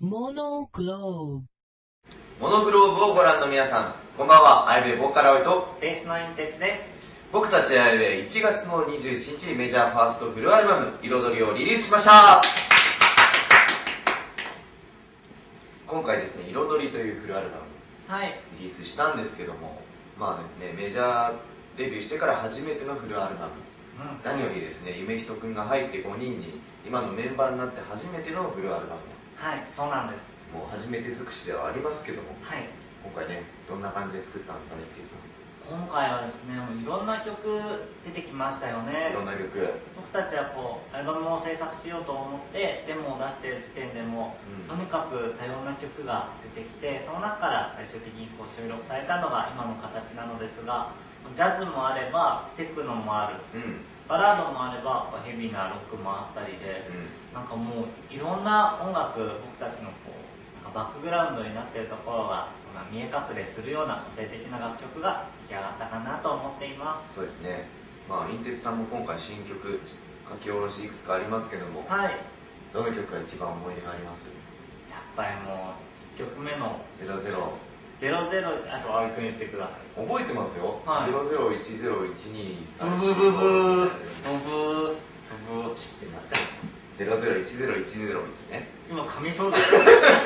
モノグローブ。 モノグローブをご覧の皆さん、こんばんは。アイベイボーカルアウトベースのインテツです。 僕たちアイベイ1月の27日にメジャーファーストフルアルバム「彩り」をリリースしました。今回ですね、彩りというフルアルバムリリースしたんですけども、まあですね、メジャーデビューしてから初めてのフルアルバム、何よりですね、夢人くんが入って5人に今のメンバーになって初めてのフルアルバム。 はい、そうなんです。 もう初めて尽くしではありますけども、 はい、 今回ね、どんな感じで作ったんですかね、ピリーさん。 今回はですね、もういろんな曲出てきましたよね。 いろんな曲、 僕たちはこうアルバムを制作しようと思ってデモを出している時点でも、とにかく多様な曲が出てきて、その中から最終的にこう収録されたのが今の形なのですが、ジャズもあればテクノもある、バラードもあればヘビーなロックもあったりで、なんかもういろんな音楽、僕たちのこうなんかバックグラウンドになっているところが見え隠れするような個性的な楽曲が出来上がったかなと思っています。 そうですね。まあインテスさんも今回新曲書き下ろしいくつかありますけども、 はい、 どの曲が一番思い出があります？ やっぱりもう1曲目の 00。 あと青井君言ってください。 覚えてますよ。 はい、 00101234。 ブブブブブブブ知ってます。00101001ね。 今噛みそうです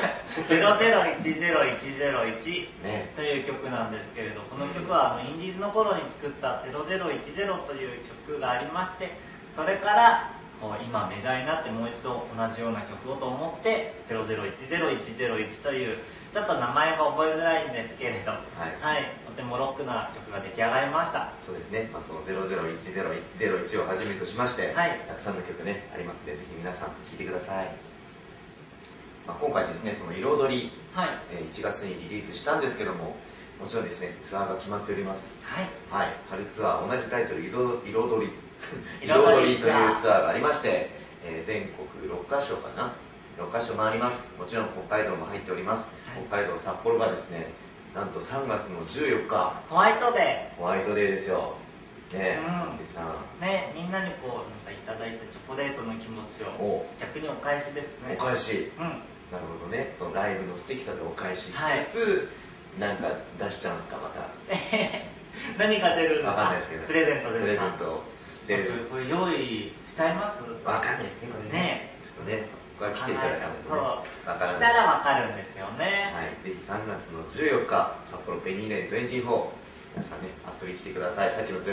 00101001 ねという曲なんですけれど、この曲はインディーズの頃に作った0010という曲がありまして、それから今メジャーになってもう一度同じような曲をと思って00101001というちょっと名前が覚えづらいんですけれど、はい、とてもロックな曲が出来上がりました。 そうですね、その001001をはじめとしまして、 はい、 たくさんの曲ねありますので、ぜひ皆さん聴いてください。今回ですね、その彩り、1月にリリースしたんですけども、もちろんですね、ツアーが決まっております。はい、春ツアー、同じタイトル、彩り彩りというツアーがありまして、全国6カ所かな、6カ所回ります。もちろん北海道も入っております。北海道札幌がですね、なんと3月の14日ホワイトデーですよね。 ね、みんなにこうなんかいただいたチョコレートの気持ちを逆にお返しですね。 お返し、なるほどね。そのライブの素敵さでお返ししつつ、なんか出しちゃうんですか、また。 何が出るんですか？ わかんないですけど、 プレゼントですか？ プレゼント出る。 これ用意しちゃいます？ わかんないですね、これね。ちょっとね、それは来ていただかないとね、わからない。 来たらわかるんですよね。 はい、ぜひ3月の14日、札幌ペニーレイン24、皆さんね、遊びに来てください。さっきの00100101、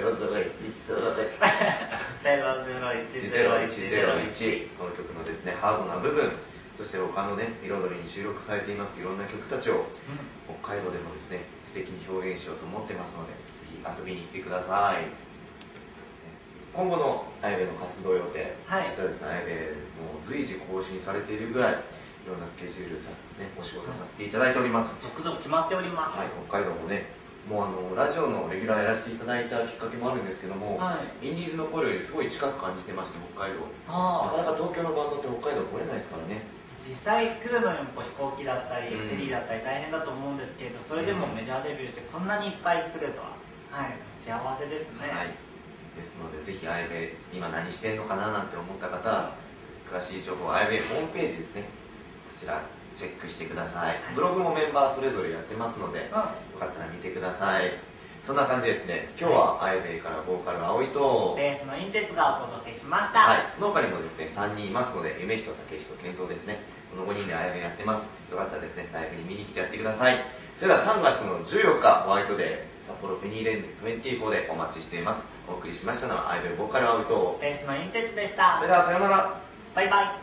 この曲のですね、ハードな部分、そして他のね、彩りに収録されていますいろんな曲たちを、北海道でもですね、素敵に表現しようと思ってますので、ぜひ遊びに来てください。今後のアイベイの活動予定、実はですね、アイベイも随時更新されているぐらい、いろんなスケジュールお仕事させていただいております。 続々決まっております。 北海道もね、もうラジオのレギュラーやらせていただいたきっかけもあるんですけども、インディーズの頃よりすごい近く感じてまして、北海道。なかなか東京のバンドって北海道来れないですからね。 実際来るのにも飛行機だったりフェリーだったり大変だと思うんですけれど、それでもメジャーデビューしてこんなにいっぱい来るとは、幸せですね。 ですので、ぜひアイベイ今何してんのかななんて思った方、詳しい情報はアイベイホームページですね、こちらチェックしてください。ブログもメンバーそれぞれやってますので、よかったら見てください。そんな感じですね。今日はアイベイからボーカル葵とベースのインテツがお届けしました。 その他にもですね、3人いますので、夢人、竹人、健三ですね、この5人でアイベイやってます。よかったらですね、ライブに見に来てやってください。それでは3月の14日ホワイトデー、札幌ペニーレイン24でお待ちしています。お送りしましたのはアイベイボーカル葵とベースのインテツでした。 それではさようなら、 バイバイ。